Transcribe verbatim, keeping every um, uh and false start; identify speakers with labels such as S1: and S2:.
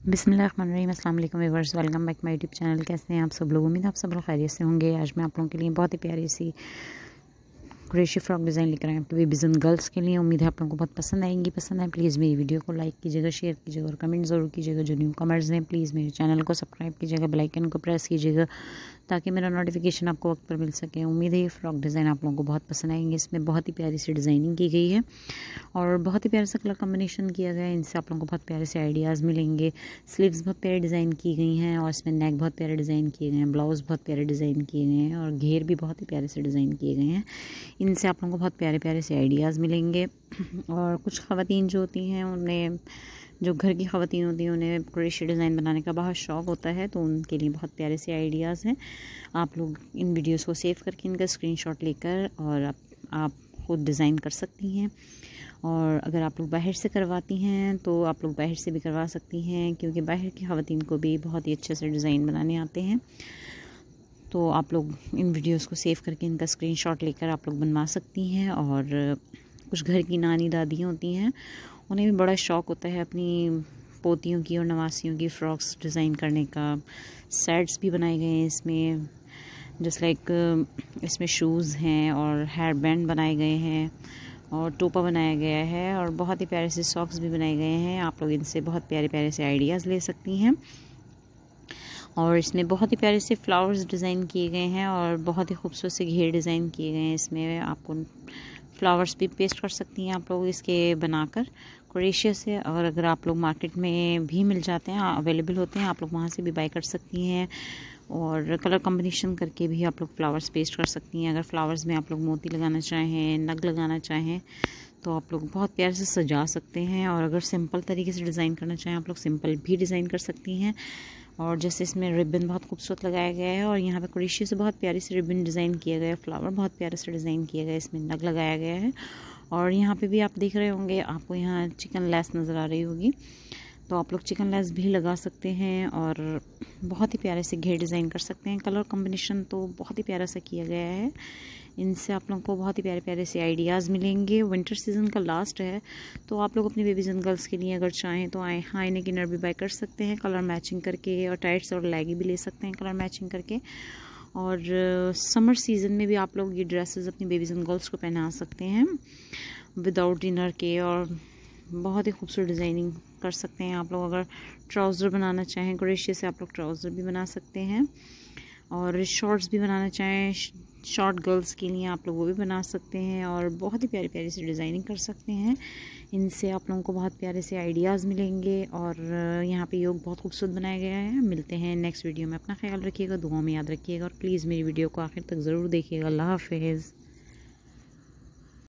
S1: बिस्मिल्लाहिर्रहमानिर्रहीम। अस्सलाम वालेकुम viewers, welcome back my YouTube channel. कैसे हैं आप सब लोग? उम्मीद है आप सब लोग खैरियत से होंगे। आज मैं आप लोगों के लिए बहुत ही प्यारी सी क्रेशी फ्रॉक डिज़ाइन लेकर आए आपके बेबीज़ एंड गर्ल्स के लिए। उम्मीद है आप लोगों को बहुत पसंद आएंगी। पसंद आए प्लीज़ मेरी वीडियो को लाइक कीजिएगा, शेयर कीजिएगा और कमेंट ज़रूर कीजिएगा। जो न्यू कमर्स हैं प्लीज़ मेरे चैनल को सब्सक्राइब कीजिएगा, बेल आइकन को प्रेस कीजिएगा ताकि मेरा नोटिफिकेशन आपको वक्त पर मिल सके। उम्मीद है ये फ्रॉक डिज़ाइन आप लोगों को बहुत पसंद आएंगे। इसमें बहुत ही प्यारी सी डिज़ाइनिंग की गई है और बहुत ही प्यारा सा कलर कॉम्बिनेशन किया गया है। इनसे आप लोगों को बहुत प्यारे से आइडियाज़ मिलेंगे। स्लीव्स बहुत प्यारे डिज़ाइन की गई हैं और इसमें नेक बहुत प्यारे डिज़ाइन किए गए हैं, ब्लाउज़ बहुत प्यारे डिज़ाइन किए गए हैं और घेर भी बहुत ही प्यारे से डिज़ाइन किए गए हैं। इनसे आप लोगों को बहुत प्यारे प्यारे से आइडियाज़ मिलेंगे। और कुछ ख़वातीन जो होती हैं उन्हें, जो घर की ख़वातीन होती हैं, उन्हें क्रोशे डिज़ाइन बनाने का बहुत शौक़ होता है, तो उनके लिए बहुत प्यारे से आइडियाज़ हैं। आप लोग इन वीडियोस को सेव करके इनका स्क्रीनशॉट लेकर और आप, आप खुद डिज़ाइन कर सकती हैं। और अगर आप लोग बाहर से करवाती हैं तो आप लोग बाहर से भी करवा सकती हैं, क्योंकि बाहर की ख़वातीन को भी बहुत ही अच्छे से डिज़ाइन बनाने आते हैं। तो आप लोग इन वीडियोस को सेव करके इनका स्क्रीनशॉट लेकर आप लोग बनवा सकती हैं। और कुछ घर की नानी दादियाँ होती हैं, उन्हें भी बड़ा शौक़ होता है अपनी पोतियों की और नवासियों की फ़्रॉक्स डिज़ाइन करने का। सेट्स भी बनाए गए हैं इसमें, जस्ट लाइक इसमें शूज़ हैं और हेयर बैंड बनाए गए हैं और टोपा बनाया गया है और बहुत ही प्यारे से सॉक्स भी बनाए गए हैं। आप लोग इनसे बहुत प्यारे प्यारे से आइडियाज़ ले सकती हैं। और इसमें बहुत ही प्यारे से फ्लावर्स डिज़ाइन किए गए हैं और बहुत ही खूबसूरत से घेर डिज़ाइन किए गए हैं। इसमें आपको फ्लावर्स भी पेस्ट कर सकती हैं आप लोग इसके बनाकर क्रोशे से। और अगर आप लोग मार्केट में भी मिल जाते हैं, अवेलेबल होते हैं, आप लोग वहाँ से भी बाय कर सकती हैं। और कलर कॉम्बिनेशन करके भी आप लोग फ्लावर्स पेस्ट कर सकती हैं। अगर फ्लावर्स में आप लोग मोती लगाना चाहें, नग लगाना चाहें, तो आप लोग बहुत प्यारे से सजा सकते हैं। और अगर सिंपल तरीके से डिज़ाइन करना चाहें, आप लोग सिंपल भी डिज़ाइन कर सकती हैं। और जैसे इसमें रिबन बहुत खूबसूरत लगाया गया है और यहाँ पे क्रोशे से बहुत प्यारी सी रिबन डिज़ाइन किया गया है। फ्लावर बहुत प्यारे से डिज़ाइन किया गया है, इसमें नग लगाया गया है। और यहाँ पे भी आप देख रहे होंगे, आपको यहाँ चिकन लेस नज़र आ रही होगी, तो आप लोग चिकन लेस भी लगा सकते हैं और बहुत ही प्यारे से घेर डिज़ाइन कर सकते हैं। कलर कॉम्बिनेशन तो बहुत ही प्यारा सा किया गया है। इनसे आप लोगों को बहुत ही प्यारे प्यारे से आइडियाज़ मिलेंगे। विंटर सीज़न का लास्ट है, तो आप लोग अपनी बेबीज़ एंड गर्ल्स के लिए अगर चाहें तो आए हाई नेक इनर भी बाय कर सकते हैं कलर मैचिंग करके, और टाइट्स और लेगी भी ले सकते हैं कलर मैचिंग करके। और समर सीज़न में भी आप लोग ये ड्रेसेस अपनी बेबीज़ एंड गर्ल्स को पहना सकते हैं विदाउट इनर के, और बहुत ही खूबसूरत डिज़ाइनिंग कर सकते हैं। आप लोग अगर ट्राउज़र बनाना चाहें क्रोशे से, आप लोग ट्राउज़र भी बना सकते हैं। और शॉर्ट्स भी बनाना चाहें शॉर्ट गर्ल्स के लिए, आप लोग वो भी बना सकते हैं। और बहुत ही प्यारी प्यारी सी डिज़ाइनिंग कर सकते हैं। इनसे आप लोगों को बहुत प्यारे से आइडियाज़ मिलेंगे। और यहाँ पे योग बहुत खूबसूरत बनाया गया है। मिलते हैं नेक्स्ट वीडियो में। अपना ख्याल रखिएगा, दुआ में याद रखिएगा और प्लीज़ मेरी वीडियो को आखिर तक ज़रूर देखिएगा। अल्लाह हाफ़िज़।